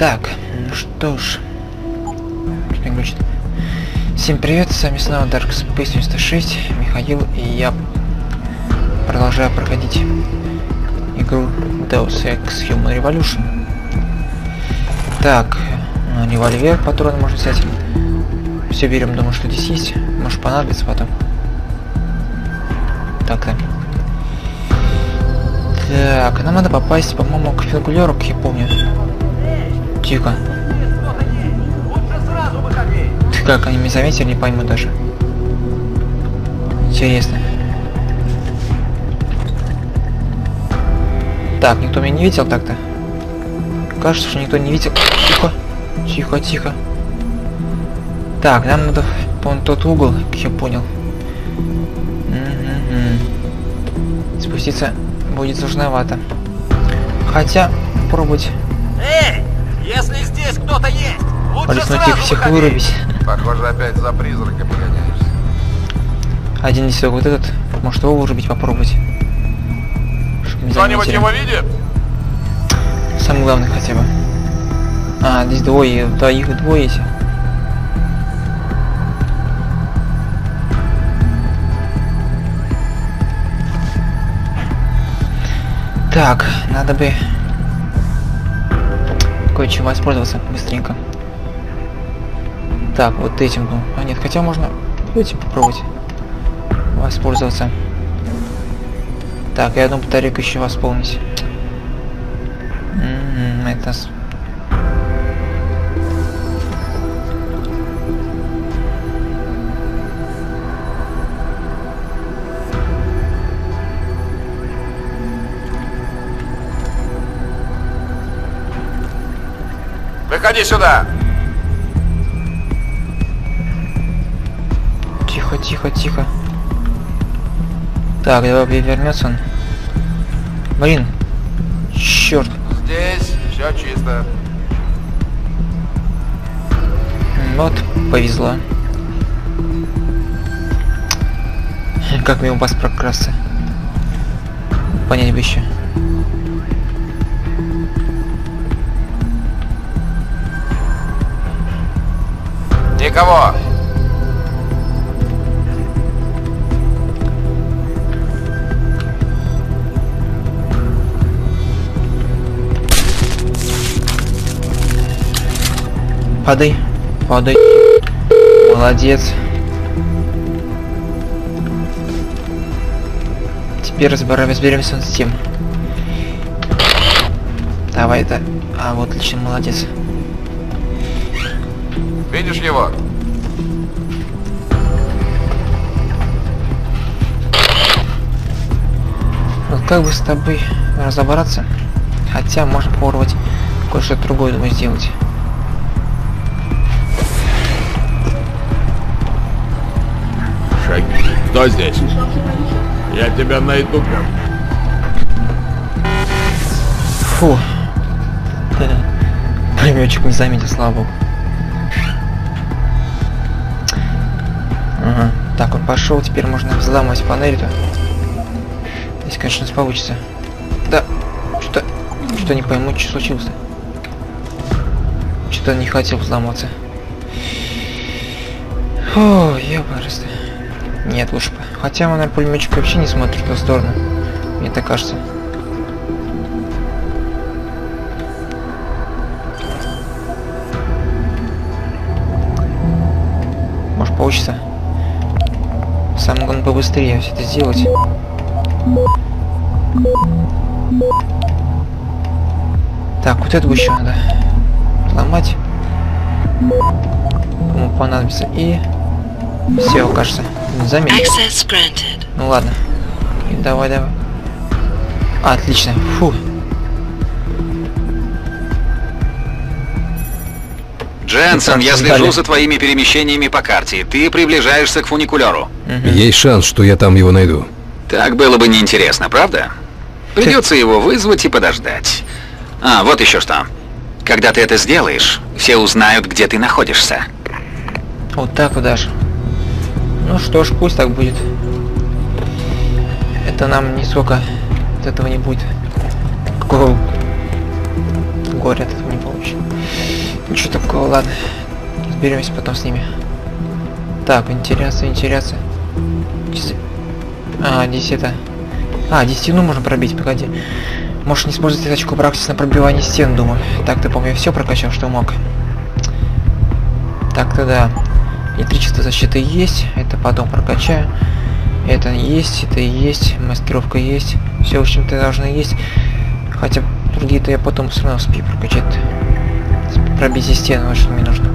Так, ну что ж. Что не глючит? Всем привет, с вами снова Dark Space 96, Михаил, и я продолжаю проходить игру Deus Ex Human Revolution. Так, револьвер, патроны можно взять. Все берем, думаю, что здесь есть. Может понадобится потом. Так-то. Так, нам надо попасть, по-моему, к фуникулеру, как я помню. Тихо. Как они меня заметили, не пойму даже. Интересно. Так, никто меня не видел так-то. Кажется, что никто не видел. Тихо. Тихо, тихо. Так, нам надо вон тот угол, как я понял. Спуститься будет сложновато. Хотя, попробовать. Эй, если здесь кто-то есть, лучше полеснуть их всех вырубить. Похоже, опять за призраками гоняешься. Один из вот этот. Может его вырубить попробовать. Кто-нибудь его видит? Самый главный хотя бы. А, здесь двое, да, их двое есть. Так, надо бы кое-чем воспользоваться быстренько. Так, вот этим. А нет, хотя можно этим попробовать воспользоваться. Так, я одну батарейку еще восполнить. Это... Выходи сюда! Тихо, тихо, тихо. Так, давай вернется он. Блин. Черт. Здесь все чисто. Вот, повезло. Как мимо вас прокрасться? Понять бы еще. Никого! Падай, падай. Молодец. Теперь разберемся с тем. Давай это. А, вот отлично, молодец. Видишь его? Вот как бы с тобой разобраться? Хотя можно попробовать кое-что другое, думаю, сделать. Кто здесь? Я тебя найду. Фу. Пулеметчик не заметил, слава богу. Ага. Так, он пошел, теперь можно взламывать панель-то. Здесь, конечно, получится. Да. Что не пойму, что случилось-то. Что-то не хотел взломаться. Фу, ёпарасты. Нет, лучше бы. Хотя, наверное, пулеметчик вообще не смотрит в ту сторону. Мне так кажется. Может, получится. Самое главное, побыстрее все это сделать. Так, вот это еще надо ломать. Кому понадобится. И все, кажется. Заметил. Ну ладно. И давай. Отлично. Фу. Дженсен, я слежу за твоими перемещениями по карте. Ты приближаешься к фуникулеру. Есть шанс, что я там его найду. Так было бы неинтересно, правда? Придется его вызвать и подождать. А, вот еще что. Когда ты это сделаешь, все узнают, где ты находишься. Вот так вот даже. Ну что ж, пусть так будет. Это нам нисколько от этого не будет. Какого горе от этого не получит. Ничего такого, ладно. Разберемся потом с ними. Так, вентиляция. 10 это... 10 можно пробить, погоди. Можешь не использовать очко практики на пробивание стен, думаю. Так-то, помню, я все прокачал, что мог. Так-то да. Электричество защиты есть, это потом прокачаю. Это есть, маскировка есть. Все, в общем-то, должно есть. Хотя другие-то я потом все равно успею прокачать. Пробить стену, вот что мне нужно.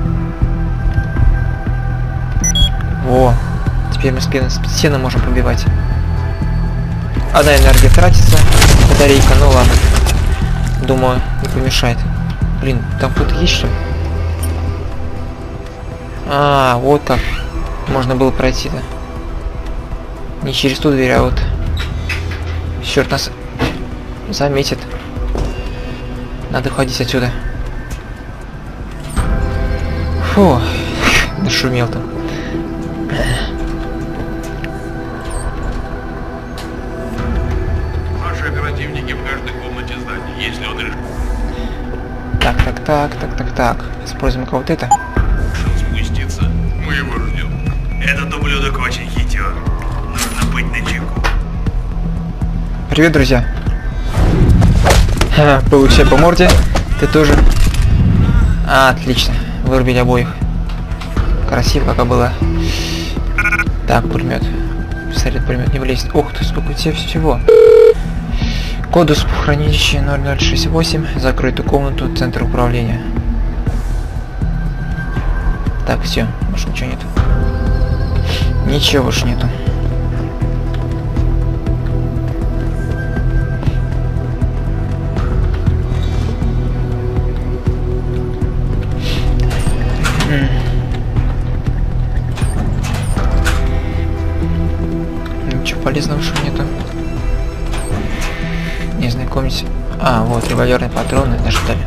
Во, теперь мы стены можем пробивать. Одна энергия тратится, батарейка, ну ладно. Думаю, не помешает. Блин, там кто-то есть, что ли? Вот как можно было пройти-то. Не через ту дверь, а вот... Черт, нас заметит. Надо уходить отсюда. Фу, нашумел там. Наши оперативники в каждой комнате здания, если он решит. Так. Используем-ка вот это. Решил спуститься, мы его ждем. Этот ублюдок очень хитер. Нужно быть начеку. Привет, друзья. Получай по морде. Ты тоже. Отлично. Вырубили обоих. Красиво, как было. Так, пулемет. Пистолет-пулемет не влезет. Ух ты, сколько у тебя всего. Кодус хранилище 0068. Закрытую комнату, центр управления. Так, все. Больше ничего нету. Ничего больше нету. Ничего полезного что нету. Не знакомься. Вот револьверные патроны наждали.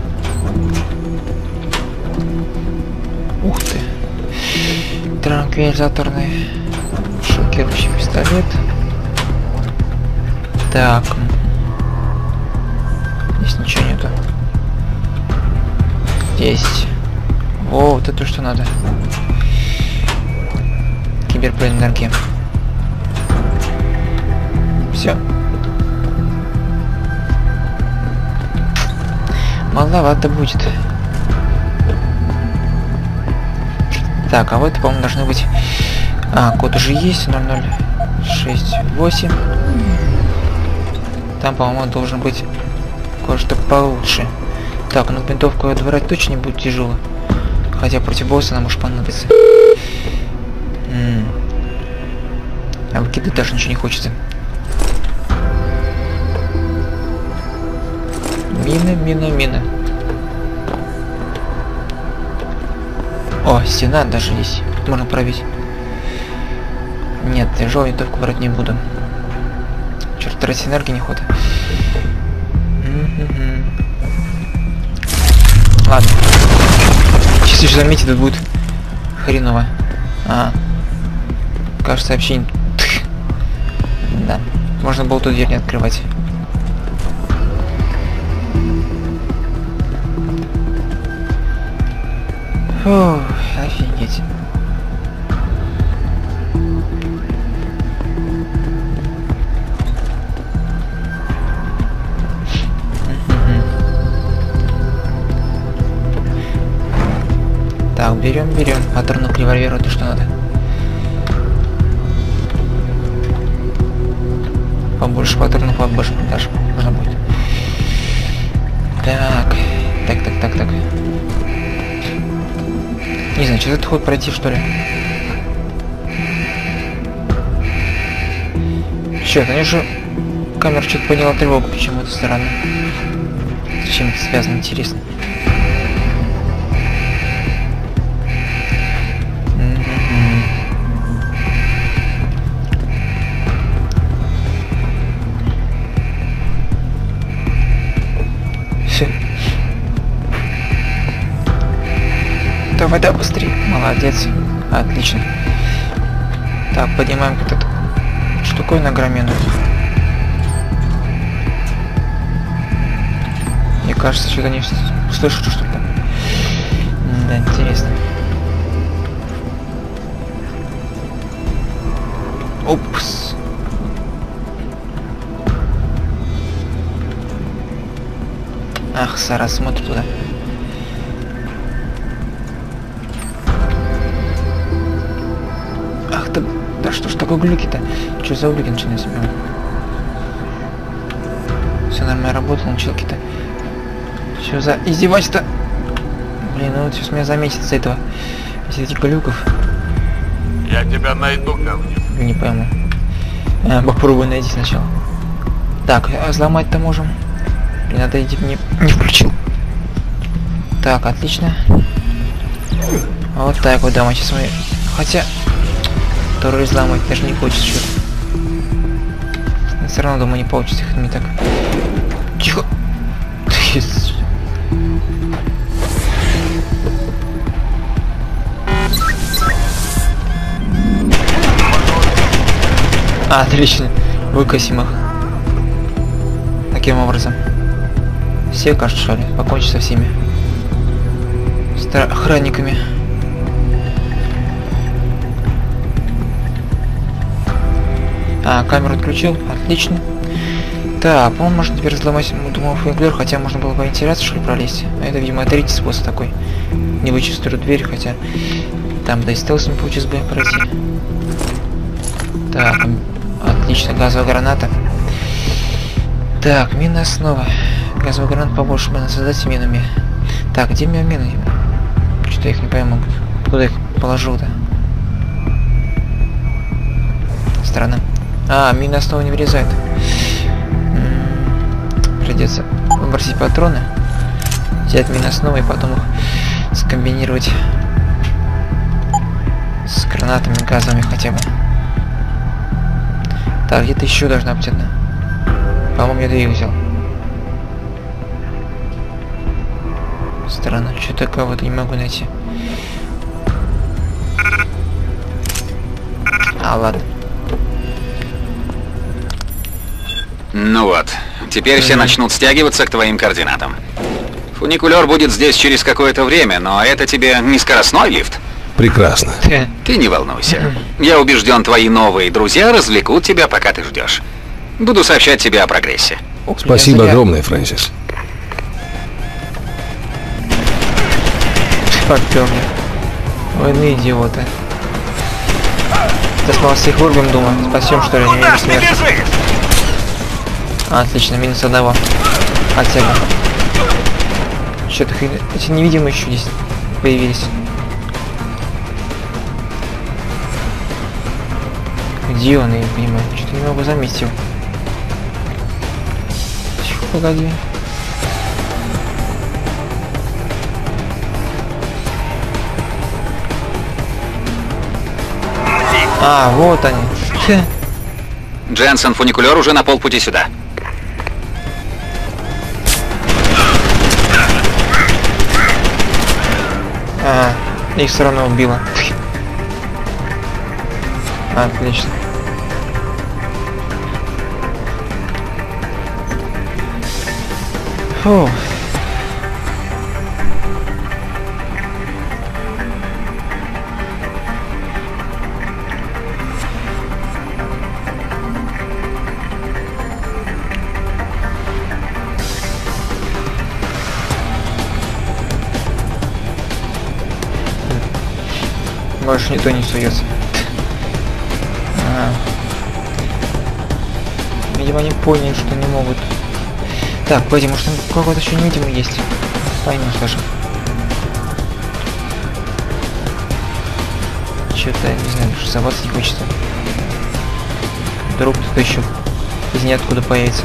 Ух ты. Транквилизаторный шокирующий пистолет. Так. Здесь ничего нету. Есть. О, вот это что надо. Киберплей-энергия. Все. Маловато будет. Так, а вот, по-моему, должны быть... код уже есть. 0068. Там, по-моему, должен быть кое-что получше. Так, ну винтовку отбирать точно не будет тяжело. Хотя против босса нам может понадобиться. А выкидывать даже ничего не хочется. Мина. О, стена даже есть. Тут можно пробить. Нет, тяжелую винтовку брать не буду. Черт, тратить энергии не хватает. Ладно. Сейчас еще заметить, тут будет хреново. Кажется, вообще... Да. Можно было тут дверь не открывать. Фу, офигеть. Так, берем. Патроны к револьверу, то что надо. Побольше патронов, побольше даже можно будет. Так. Не знаю, что-то ход пройти, что ли. Черт, они же... Камера что-то поняла тревогу почему-то странно. С чем это связано, интересно. Давай, да, быстрее. Молодец. Отлично. Так, поднимаем вот эту штуковину огроменную. Кажется, что-то не слышу, что-то. Да, интересно. Упс. Ах, Сара, смотри туда. Ах ты, да что ж такое глюки-то? Что за глюки начинаются? Все нормально работало, челки-то. Что за издевательство? Блин, ну вот сейчас меня заметит с этого. Из этих глюков. Я тебя найду, говнюк. Не пойму. Попробуй найти сначала. Так, а взломать-то можем. Не надо идти, не включил. Так, отлично. Вот так вот, да, мы сейчас мы... Хотя... Второй взломать даже не хочется что-то. Все равно, думаю, не получится их не так. Тихо. Отлично. Выкосим их. Таким образом. Все, кажется, что ли? Покончить со всеми. Охранниками. Камеру отключил. Отлично. Так, по-моему, можно теперь взломать, думал, фуниклер, хотя можно было по вентиляции, что ли, пролезть. А это, видимо, третий способ такой. Не вычистую дверь, хотя там да и стелсом получилось бы пройти. Так, отлично, газовая граната. Так, мина основа. Газовый гранат побольше надо создать минами. Так, где мины? Что-то я их не пойму. Куда их положил-то? Странно. Мина основа не вырезает. Придется выбросить патроны. Взять мины основы и потом их скомбинировать с гранатами газовыми хотя бы. Так, где-то еще должна быть одна. По-моему, я две взял. Странно, что-то кого-то не могу найти. Ладно. Ну вот, теперь все начнут стягиваться к твоим координатам. Фуникулер будет здесь через какое-то время, но это тебе не скоростной лифт. Прекрасно. Ты не волнуйся. Я убежден, твои новые друзья развлекут тебя, пока ты ждешь. Буду сообщать тебе о прогрессе. Спасибо огромное, Фрэнсис. Попёр мне. Ой, ну идиоты. Сейчас мы вас всех вырубим, думаю. Спасем, что ли, не Куда ж ты бежишь? Отлично, минус одного. Хотя бы. Что-то эти невидимые еще здесь появились. Где он, я не понимаю. Что-то не могу заметить его. Погоди. Вот они. Дженсен, фуникулер уже на полпути сюда. Их все равно убило. Отлично. Фу. Больше никто не суется. Видимо, они поняли, что не могут. Так, пойди, может там какой-то еще невидимый есть. Пойму, скажем. Что-то, не знаю, соваться не хочется. Вдруг кто-то еще из ниоткуда появится.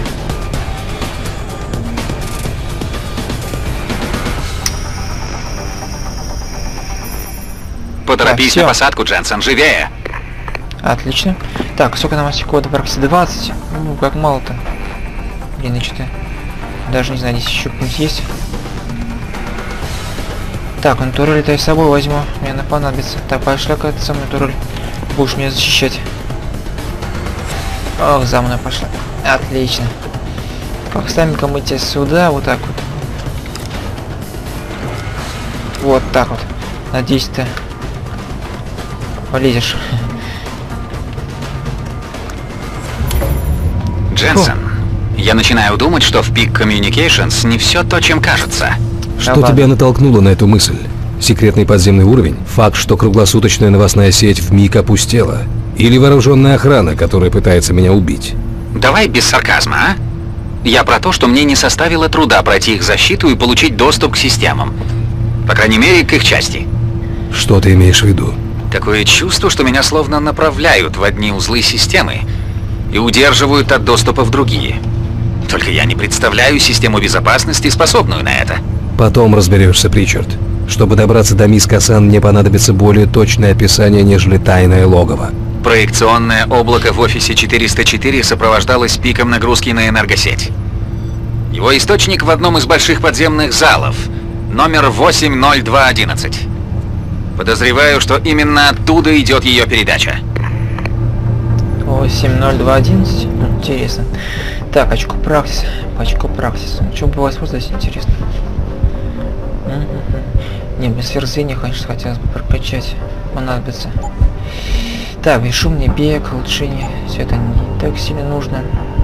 Поторопись на посадку, Дженсен, живее! Отлично. Так, сколько нам кода практически 20? Ну, как мало-то. Блин, я что-то... Даже не знаю, здесь еще кто-нибудь есть. Так, он турель-то я с собой возьму. Мне она понадобится. Так, пошла какая-то со мной турель. Будешь меня защищать. Ох, за мной пошла. Отлично. Поставим-ка мы тебя сюда, вот так вот. Вот так вот. Надеюсь, ты полезешь. Дженсен, я начинаю думать, что в Peak Communications не все то, чем кажется. Что тебя натолкнуло на эту мысль? Секретный подземный уровень? Факт, что круглосуточная новостная сеть вмиг опустела? Или вооруженная охрана, которая пытается меня убить? Давай без сарказма, а? Я про то, что мне не составило труда пройти их защиту и получить доступ к системам. По крайней мере, к их части. Что ты имеешь в виду? Такое чувство, что меня словно направляют в одни узлы системы и удерживают от доступа в другие. Только я не представляю систему безопасности, способную на это. Потом разберешься, Причард. Чтобы добраться до мисс Касан, мне понадобится более точное описание, нежели тайное логово. Проекционное облако в офисе 404 сопровождалось пиком нагрузки на энергосеть. Его источник в одном из больших подземных залов, номер 80211. Подозреваю, что именно оттуда идет ее передача. 80211. Интересно. Так, очко практиса. Очко практиса. Что бы воспользоваться, интересно. Не, без сверзения, конечно, хотелось бы прокачать. Понадобится. Так, бесшумный бег, улучшение. Все это не так сильно нужно.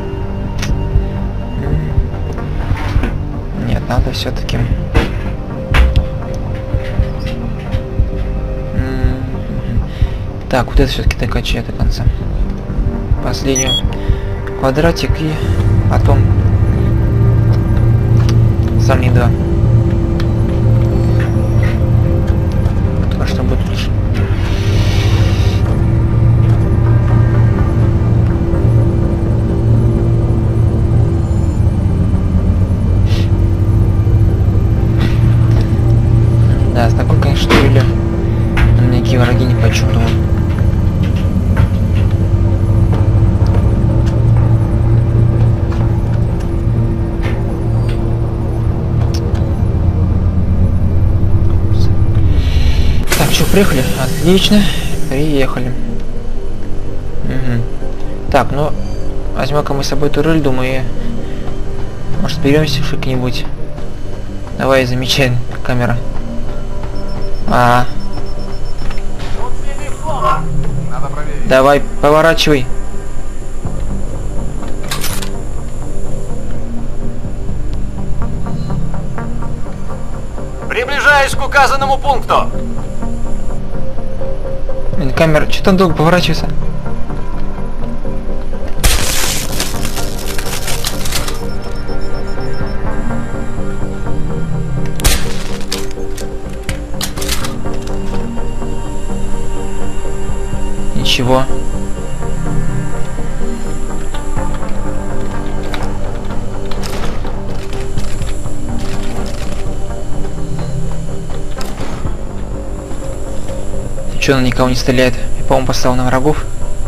Нет, надо все-таки. Так, вот это все-таки докачаю до конца. Последнюю. Квадратик и потом сами два. Что будет лучше. Да, с такой, конечно, дуэлью никакие враги не почему, думаю. Приехали? Отлично. Приехали. Угу. Так, ну, возьмем-ка мы с собой турель, думаю, и... Может, беремся как-нибудь. Давай, замечаем, камера. Давай, поворачивай. Приближаюсь к указанному пункту. Камера, что там долго поворачивается? Ничего. Че, он никого не стреляет? Я, по-моему, поставил на врагов.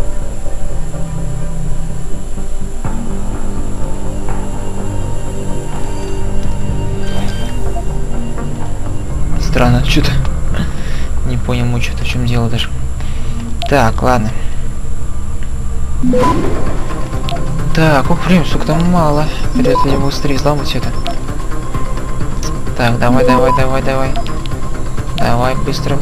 Странно, что-то не понял, что-то в чем дело даже. Так, ладно. Так, ох, время, сука, там мало. Придется мне быстрее взломать все это. Так, давай. Давай, быстро.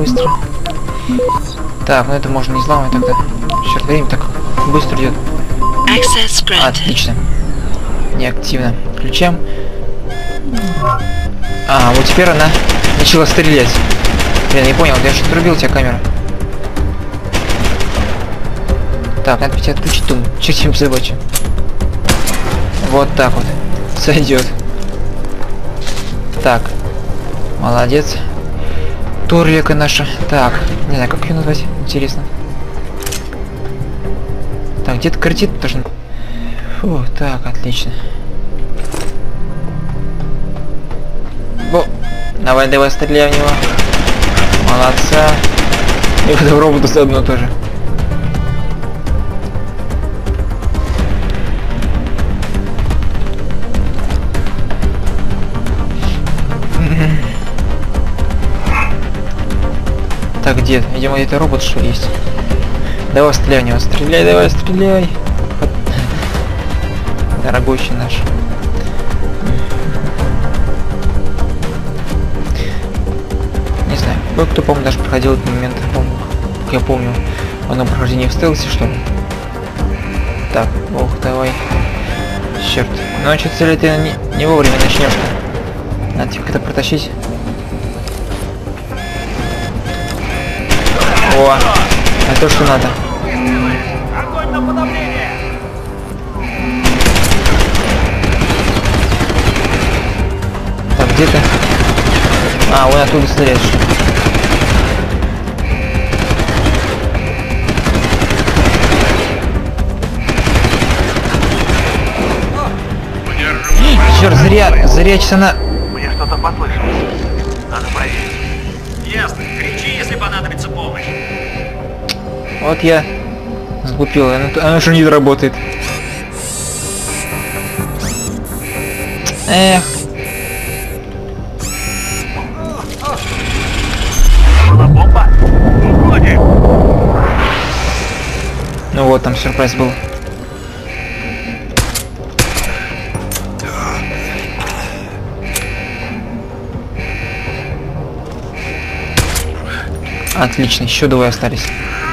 Так, ну это можно не взломать тогда. Черт, время так быстро идет. Отлично. Неактивно. Включаем. А, вот теперь она начала стрелять. Блин, не понял, я что-то рубил тебя камера. Так, надо тебя отключить, думаю. Чуть-чуть задача. Вот так вот. Сойдет. Так. Молодец. Турлика наша. Так. Не знаю, как ее назвать. Интересно. Так, где-то картит должен. Фу, так, отлично. О, давай, стреляй в него. Молодца. И в этого робота заодно тоже. Так, где? Видимо, это робот, что есть. Давай стреляй в него. Стреляй. Дорогущий наш. Кое-кто, по-моему, даже проходил этот момент, по-моему, как я помню, оно прохождение в стелсе, что ли. Так, ох, давай. Черт. Ну а что цель ты не вовремя начнешь-то. Надо тебе как-то протащить. О, это то, что надо. Огонь на подавление! Так, где ты? А, вон оттуда стреляешь. Черт, зря часана. Мне что-то послышалось. Надо проверить. Ясно. Кричи, если понадобится помощь. Вот я сглупил, оно уже не работает. Эх. Была бомба? Уходи! Ну вот, там сюрприз был. Отлично, еще двое остались.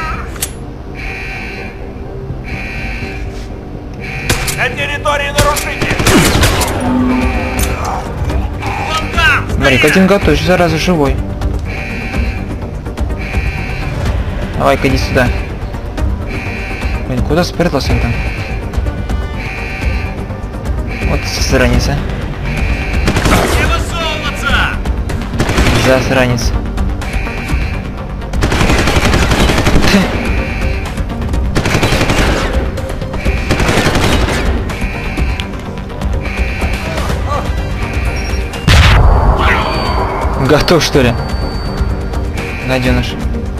На территории нарушителей! Вон там! Смотри, один готов, зараза живой. Давай-ка иди сюда. Блин, куда спрятался он там? Вот засранец, а. Не высовываться! Засранец. Готов, что ли? Гаденыш.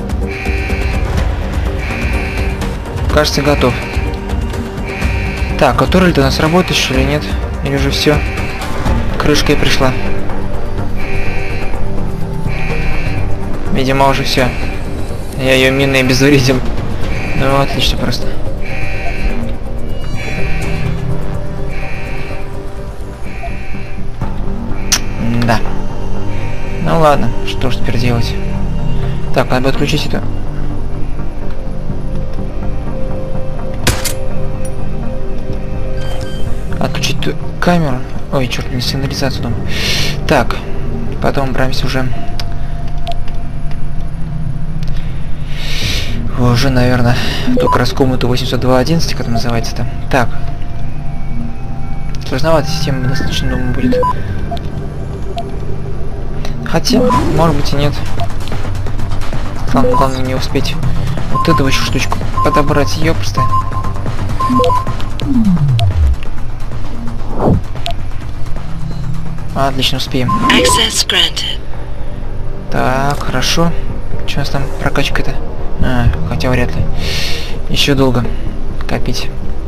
Кажется, готов. Так, а турель-то у нас работает, что ли, нет? Или уже все? Крышка и пришла. Видимо, уже все. Я ее миной обезвредил. Ну, отлично просто. Да. Ну ладно, что ж теперь делать? Так, надо отключить это. Отключить ту камеру. Ой, черт, не сигнализацию дома. Так, потом браемся уже. Уже, наверное, только раз комнату 802.11, как это называется-то. Так. Сложновато система достаточно, думаю, будет. Хотя, может быть и нет. Главное не успеть вот эту еще штучку подобрать, ее просто. Отлично, успеем. Так, хорошо. Что у нас там прокачка-то? А, хотя вряд ли. Еще долго копить.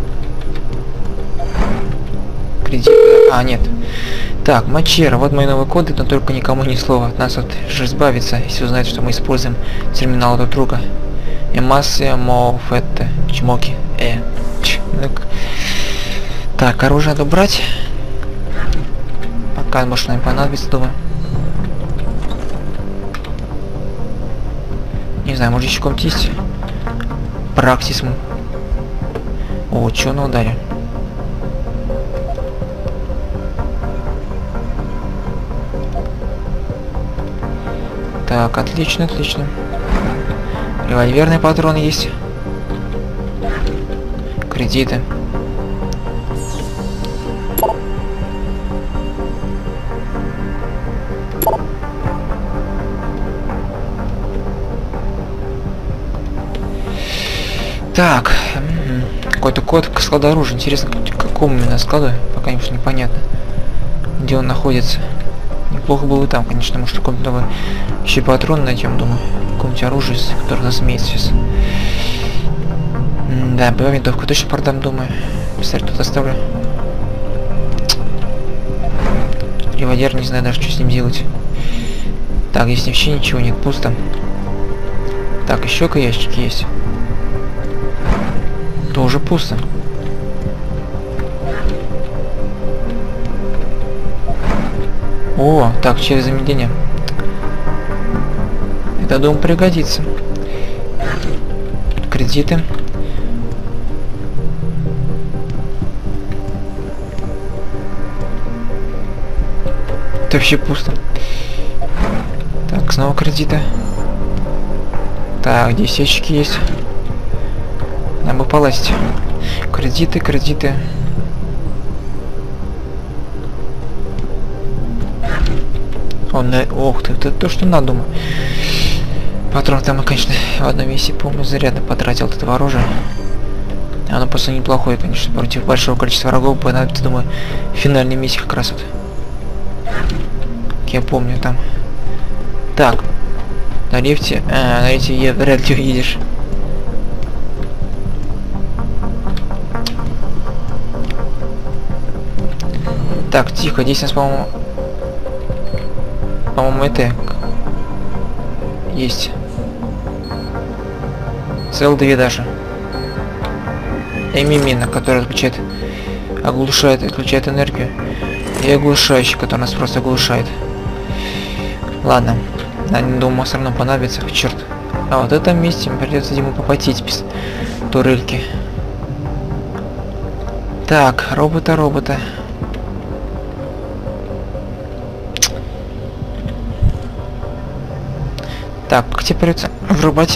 Кредит. А, нет. Так, Мачера, вот мои новые коды, но только никому ни слова. От нас вот же избавиться, если узнают, что мы используем терминал друг друга. Эмасия, Мофетте, Чмоки, Так, оружие надо брать. Пока, может, нам понадобится, думаю. Не знаю, может еще какой-нибудь есть? Практисм. О, чё на ударе? Так, отлично, отлично. Револьверные патроны есть. Кредиты. Так, какой-то код к складу оружия. Интересно, к какому именно складу, пока непонятно, где он находится. Неплохо было бы там, конечно, может, какой-то новый еще патрон найдем, думаю. Какое-нибудь оружие, которое у нас имеется сейчас. Да, боевую винтовку точно продам, думаю. Пистолет тут оставлю. Револьвер, не знаю даже, что с ним делать. Так, здесь вообще ничего нет, пусто. Так, еще ящики есть. Тоже пусто. О, так, через замедление. Это, думаю, пригодится. Кредиты. Это вообще пусто. Так, снова кредиты. Так, здесь ящики есть. Надо бы полазить. Кредиты, кредиты. Ох ты, это то, что надо, думаю. Патрон там, конечно, в одной миссии, помню, зарядно потратил от этого оружия. Оно просто неплохое, конечно, против большого количества врагов понадобится, думаю, в финальной миссии как раз вот. Я помню там. Так. На лифте. На лифте я вряд ли уедешь. Так, тихо, здесь у нас, по-моему, это есть. Целых 2 даже. Мина, которая отключает энергию. И оглушающий, который нас просто оглушает. Ладно. Думаю, все равно понадобится. Черт. А вот в этом месте придется ему попотеть без турельки. Так, робота. Так, как тебе придется врубать?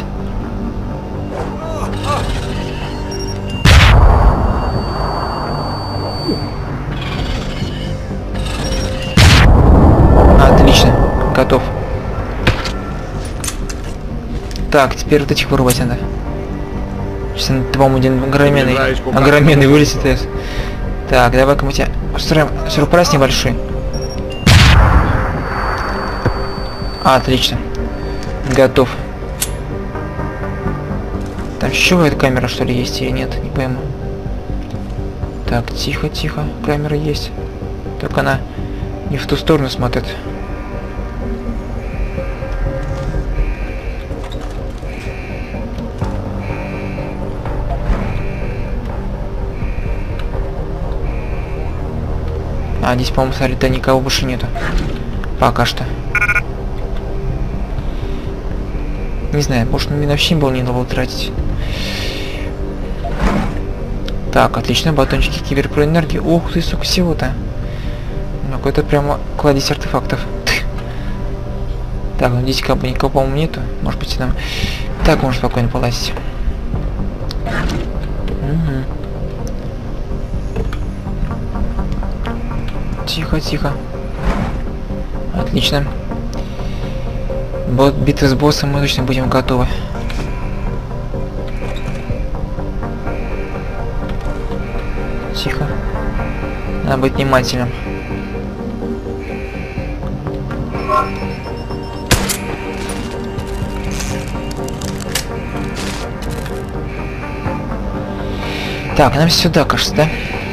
Отлично, готов. Так, теперь вот этих вырубать надо. Сейчас, по-моему, один огроменный вылезет. Так, давай-ка мы тебя устроим сюрприз небольшой. Отлично. Готов. Там еще какая-то камера, что ли, есть или нет? Не пойму. Так, тихо. Камера есть. Только она не в ту сторону смотрит. А, здесь, по-моему, смотри, никого больше нету. Пока что. Не знаю, может, вообще было не надо было тратить. Так, отлично, батончики киберпроэнергии. Ух ты, сука, всего-то. Ну, какой-то прямо кладезь артефактов. Так, ну здесь как бы никого, по-моему, нету. Может быть, нам... Так, можно спокойно полазить. Угу. Тихо. Отлично. Битвы с боссом мы точно будем готовы. Тихо. Надо быть внимательным. Так, нам сюда, кажется, да?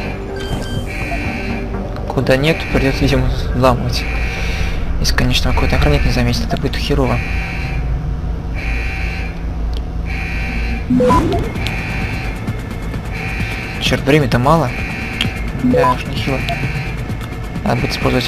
Куда нет, придется, видимо, взламывать. Если, конечно, какой-то охранник не заметит, это будет херово. Черт, времени-то мало. Да, уж нехило. Надо будет использовать.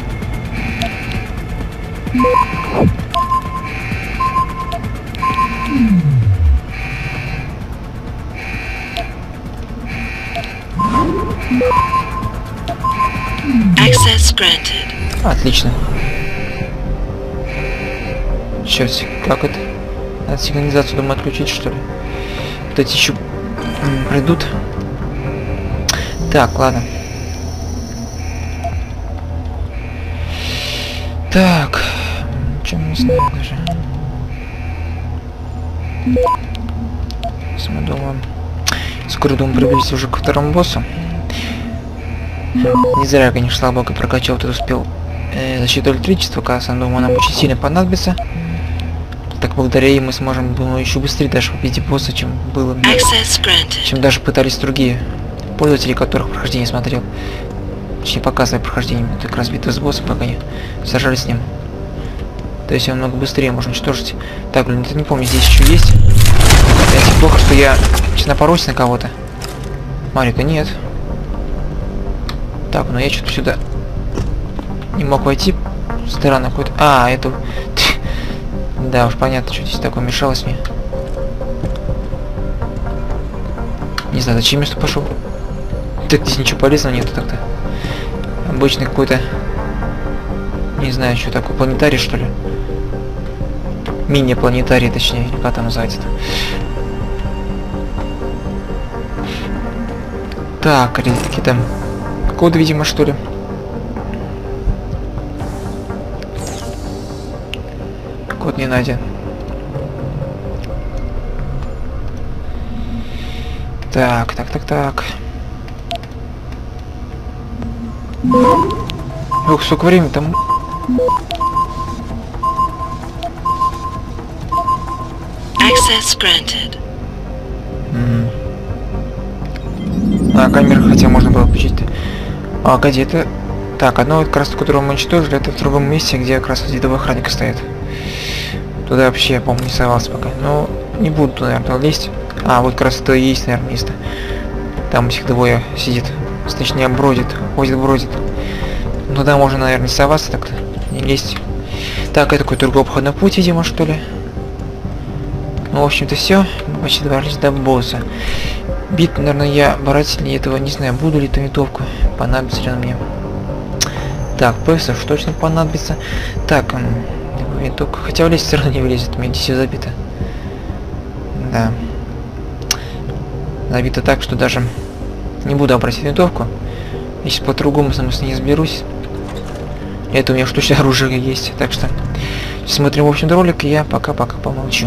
Access granted. Отлично. Сейчас, как это? Надо сигнализацию, думаю, отключить, что ли? Вот эти еще придут. Так, ладно. Так. Чем не знаю даже. Мы думаем. Скоро, думаю, приблизиться уже к второму боссу. Не зря, конечно, слава богу, прокачал, тут успел защиту электричества, кажется, думаю, нам очень сильно понадобится. Так благодаря ей мы сможем, думаю, еще быстрее даже победить босса, чем было, чем даже пытались другие пользователи, которых прохождение смотрел. Точнее, показывая прохождение, это как раз битва с боссом, пока они сражались с ним. То есть его много быстрее можно уничтожить. Так, блин, это не помню, здесь еще есть. Кстати, плохо, что я сейчас напорусь на кого-то. Марика, нет. Так, ну я что-то сюда не мог войти. Странно какой-то. А, это... Да, уж понятно, что здесь такое мешалось мне. Не знаю, зачем я сюда пошел. Так здесь ничего полезного нету так-то. Обычный какой-то... Не знаю, что такое, планетарий, что ли? Мини-планетарий, точнее, или как там называется-то. Так, какие-то коды, видимо, что ли. Код не найден. Так. Ох, сколько времени там. Access granted. А, камеры, хотя можно было включить. А, погоди, это... Так, одно как раз, которое мы уничтожили, это в другом месте, где как раз видовой охранник стоит. Туда вообще, я помню, не совался пока. Но не буду туда, наверное, лезть. А, вот как раз это и есть, наверное, место. Там их двое сидит. Точнее, бродит. Бродит. Ну, туда можно, наверное, не соваться так-то. Не лезть. Так, это какой-то другой обходной путь, видимо, что ли. Ну, в общем-то, все. Почти добрались до босса. Бит, наверное, я брать ли этого, не знаю, буду ли эту винтовку. Понадобится ли она мне. Так, ПС уж точно понадобится. Так, винтовка. Хотя влезть все равно не влезет. У меня здесь все забито. Да. Забито так, что даже не буду обратить винтовку. Если по-другому, смысле, не разберусь. Это у меня уж точно оружие есть. Так что смотрим, в общем-то, ролик, и я пока-пока помолчу.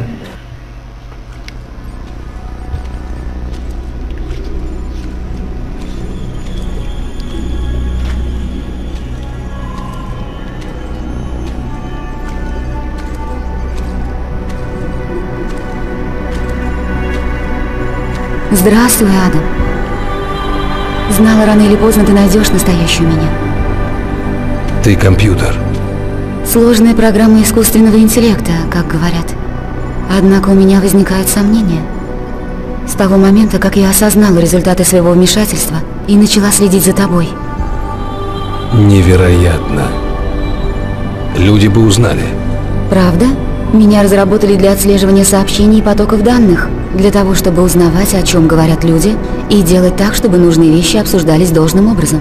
Здравствуй, Адам. Знала, рано или поздно ты найдешь настоящую меня. Ты компьютер. Сложная программа искусственного интеллекта, как говорят. Однако у меня возникают сомнения. С того момента, как я осознала результаты своего вмешательства и начала следить за тобой. Невероятно. Люди бы узнали. Правда? Меня разработали для отслеживания сообщений и потоков данных, для того, чтобы узнавать, о чем говорят люди, и делать так, чтобы нужные вещи обсуждались должным образом.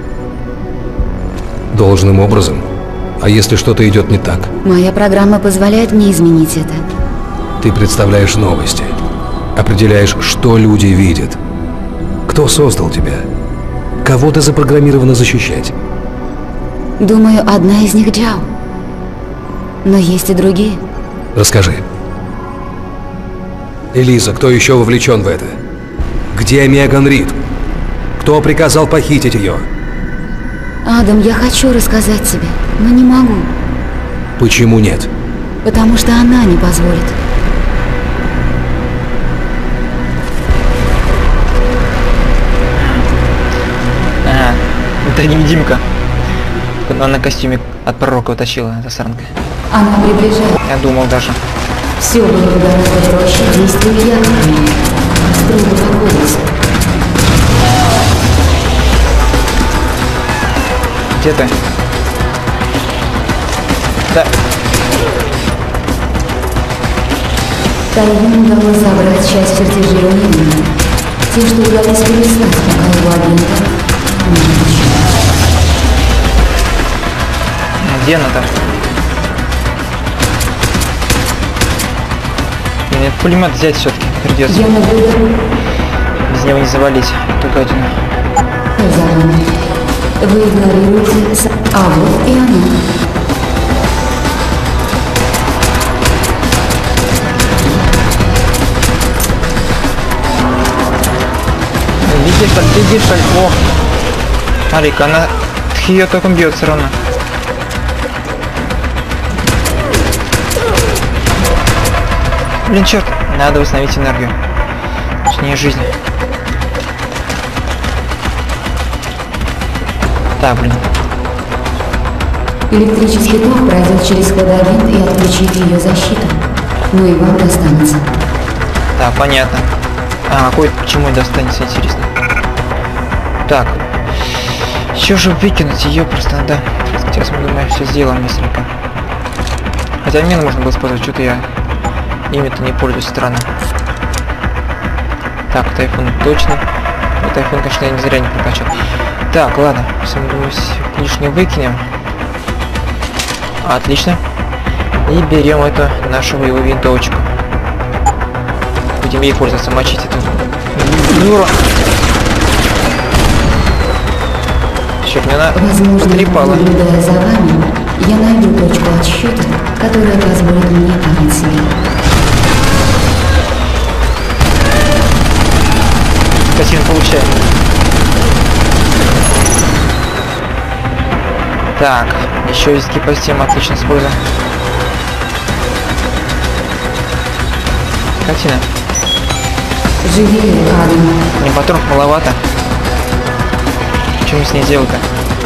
Должным образом? А если что-то идет не так? Моя программа позволяет мне изменить это. Ты представляешь новости, определяешь, что люди видят. Кто создал тебя? Кого ты запрограммирована защищать? Думаю, одна из них Джао. Но есть и другие. Расскажи. Элиза, кто еще вовлечен в это? Где Меган Рид? Кто приказал похитить ее? Адам, я хочу рассказать тебе, но не могу. Почему нет? Потому что она не позволит. Это невидимка. Она на костюме от пророка утащила, эта саранка. Она приближается. Я думал даже. Все было бы гораздо проще, действует я. Строго по кодексу. Где ты? Да. Тайвину удалось забрать часть чертежей Уильяма. Те, что удалось переслать, пока его агента не получил. Где она там? Мне пулемет взять все-таки придется. Я наблюдаю Без него не завалить эту гадину. за вами. Вы игнорируете а вот и она. Видишь, о! Смотри-ка, она ее только бьет все равно. Блин, черт, надо восстановить энергию. Точнее, жизнь. Так, блин. Электрический ток пройдет через ходоагент и отключит ее защиту. Ну и вам достанется. Так, понятно. А, какой, почему достанется, интересно. Так. Еще же выкинуть ее просто надо. Сейчас мы, думаю, все сделаем быстренько. Хотя мину можно было использовать, что-то я ими-то не пользуюсь, странно. Так, Тайфун точно. Ну, Тайфун, конечно, я не зря не прокачал. Так, ладно, лишнее выкинем. Отлично. И берем эту нашу боевую винтовочку. Будем ей пользоваться, мочить эту дуру. Черт, мне она потрепала. Наблюдая за вами, я найду точку отсчета, которая позволит мне понять себя. Спасибо, получаем. Так, еще языки по системе отлично используем. Катина. Живее, Адам. Мне патронов маловато. Что мне с ней делать-то?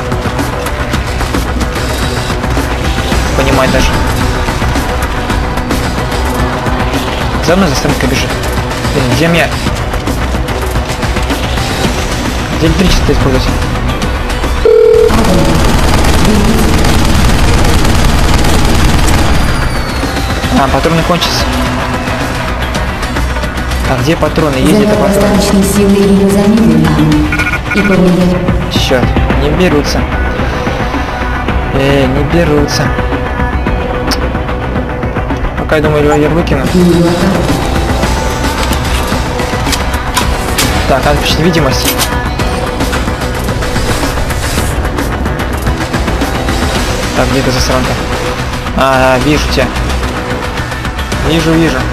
Понимать даже. За мной застрелка бежит. Блин, где меня? Где электричество использовать? А, патроны кончатся. А где патроны? Есть где-то патроны? Достаточной силы ее замедлить и повлиять. Черт, не берутся. Не берутся. Пока я думаю, револьвер выкину. Так, надо включить видимость. Так, где ты, засранка? Вижу тебя. Вижу.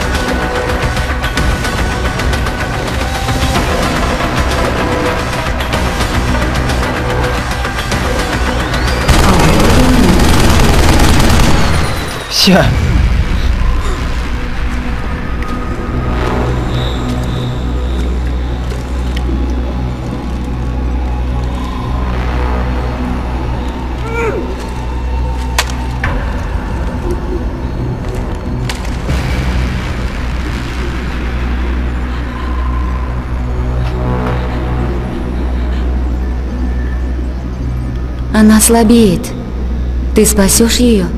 Все. Она слабеет. Ты спасешь ее?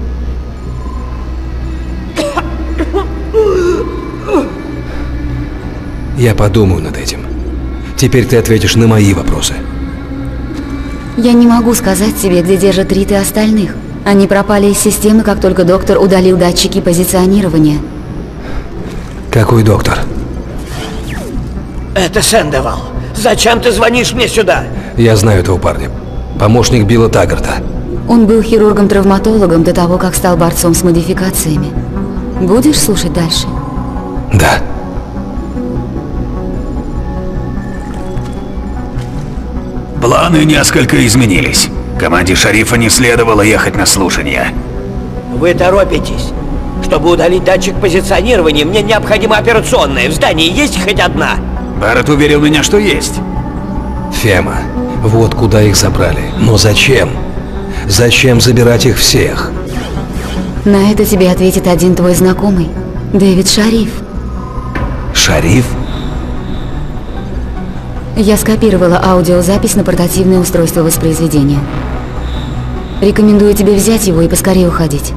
Я подумаю над этим. Теперь ты ответишь на мои вопросы. Я не могу сказать тебе, где держат Рит и остальных. Они пропали из системы, как только доктор удалил датчики позиционирования. Какой доктор? Это Сэндевал. Зачем ты звонишь мне сюда? Я знаю этого парня. Помощник Билла Таггарта. Он был хирургом-травматологом до того, как стал борцом с модификациями. Будешь слушать дальше? Да. Планы несколько изменились. Команде шерифа не следовало ехать на слушание. Вы торопитесь. Чтобы удалить датчик позиционирования, мне необходима операционная. В здании есть хоть одна? Барретт уверил меня, что есть. Фема, вот куда их забрали. Но зачем? Зачем забирать их всех? На это тебе ответит один твой знакомый. Дэвид Шариф. Шариф? Я скопировала аудиозапись на портативное устройство воспроизведения. Рекомендую тебе взять его и поскорее уходить.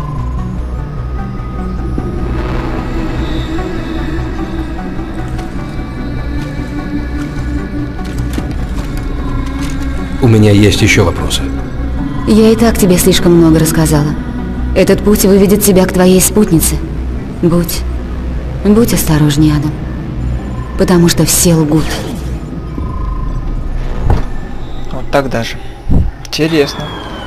У меня есть еще вопросы. Я и так тебе слишком много рассказала. Этот путь выведет тебя к твоей спутнице. Будь осторожнее, Адам. Потому что все лгут. Вот так даже. Интересно.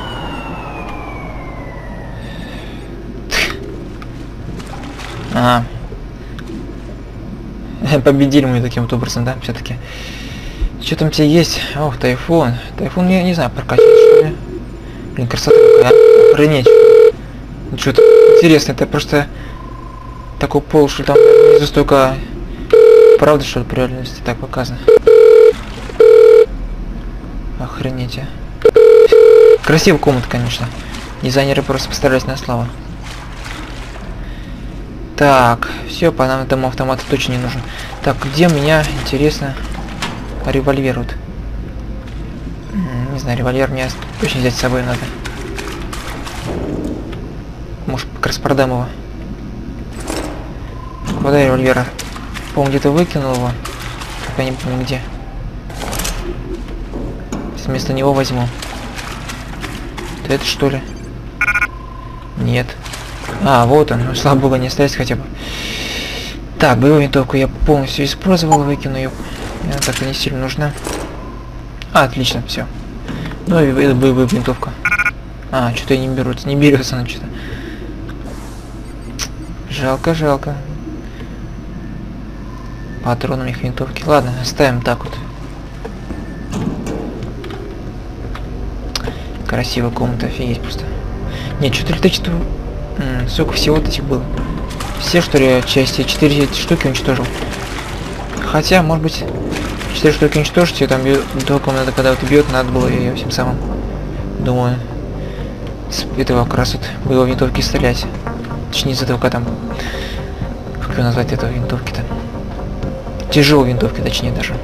Победили мы таким вот образом, да, все-таки. Что там тебе есть? Ох, Тайфун. Тайфун, я не знаю, прокачивать, что ли? Блин, красота какая. Охренеть. Что-то интересно, это просто такой пол, что там внизу столько... Правда, что ли, при реальности так показано? Охренеть, а. Красивая комната, конечно. Дизайнеры просто постарались на славу. Так, все, по нам этому автомату точно не нужен. Так, где у меня, интересно, револьвер вот? Не знаю, револьвер мне точно взять с собой надо. Может, как раз продам его. Куда я револьвера? Помню, где-то выкинул его. Пока не помню где. Вместо него возьму. Это что ли? Нет. А, вот он. Ну, слава богу, не остались хотя бы. Так, боевую винтовку я полностью использовал, выкину ее. Она так-то не сильно нужна. А, отлично, все. Ну и это боевая винтовка. А, что-то не берутся. Не берется она что-то. Жалко, жалко. Патронами их винтовки. Ладно, оставим так вот. Красивая комната, офигеть просто. Нет, что-то электричество... Сколько всего вот этих было? Все, что ли, части? 4 штуки уничтожил. Хотя, может быть, 4 штуки уничтожить, и там до комнаты, когда вот бьет, надо было ее всем самым. Думаю, с этого как раз вот боевой винтовки стрелять. Точнее, из этого там... Как ее назвать, этого винтовки-то? Тяжелой винтовки, точнее, даже.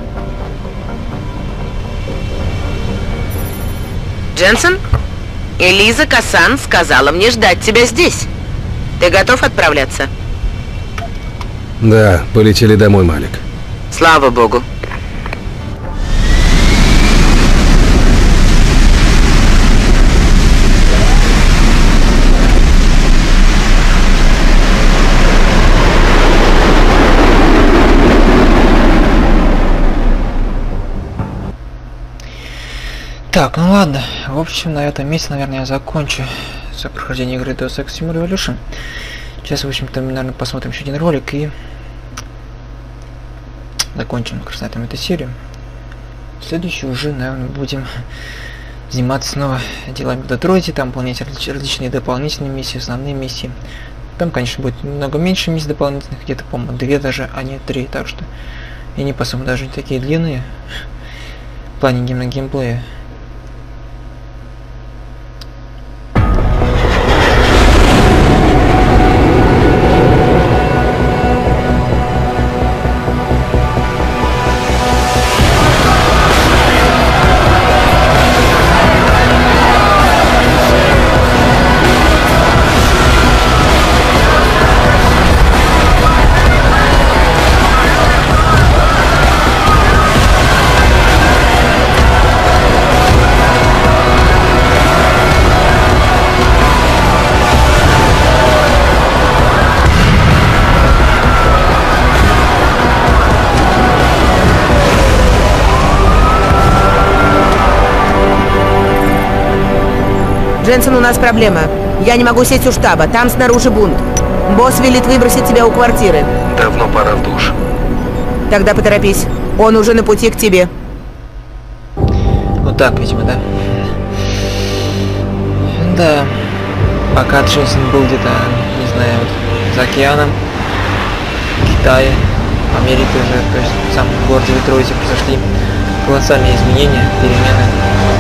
Дженсен? Элиза Касан сказала мне ждать тебя здесь. Ты готов отправляться? Да, полетели домой, Малик. Слава богу. Так, ну ладно. В общем, на этом месте, наверное, я закончу за прохождение игры Deus Ex Human Revolution. Сейчас, в общем-то, наверное, посмотрим еще один ролик и закончим, как раз, на этом эту серию. В следующий уже, наверное, будем заниматься снова делами в Детройте, там выполнять различные дополнительные миссии, основные миссии. Там, конечно, будет много меньше миссий дополнительных, где-то, по-моему, 2 даже, а не 3, так что и не по-моему даже не такие длинные в плане геймплея. Дженсен, у нас проблема. Я не могу сесть у штаба, там снаружи бунт. Босс велит выбросить тебя у квартиры. Давно пора в душ. Тогда поторопись. Он уже на пути к тебе. Вот так, видимо, да? Да. Пока Дженсен был где-то, не знаю, вот, за океаном, в Китае, в Америке уже, то есть в самом городе Детройте произошли колоссальные изменения, перемены.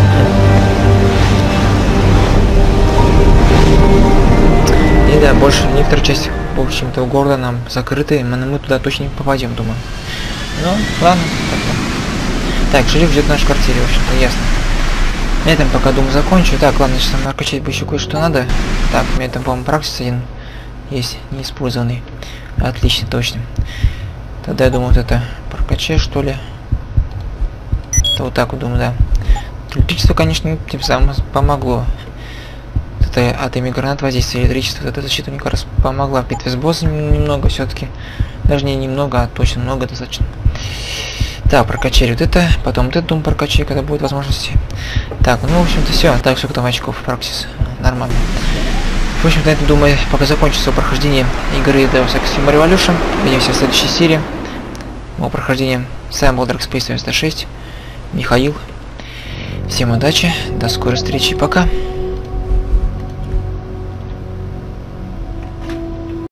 И да, больше некоторые части, в общем-то, города нам закрыты, мы туда точно не попадем, думаю. Ну, ладно. Так, шериф ждет в нашей квартире, в общем-то, ясно. На этом пока, думаю, закончу. Так, ладно, сейчас нам накачать бы еще кое-что надо. Так, у меня там, по-моему, праксис один есть, неиспользованный. Отлично, точно. Тогда я думаю, вот это прокачаю, что ли. Это вот так вот, думаю, да. Электричество, конечно, тем самым помогло. Это от гранат воздействия электричества, эта защита, мне кажется, помогла в битве с боссом немного все-таки. Даже не немного, а точно много достаточно. Так, прокачали вот это, потом вот это, думаю, прокачаю, когда будет возможности. Так, ну, в общем-то, все. Так, сколько там очков, праксис. Нормально. В общем-то, это, думаю, пока закончится прохождение игры Deus Ex Human Revolution. Увидимся в следующей серии. По прохождению. С вами был Dark Space 96. Михаил. Всем удачи, до скорой встречи, пока.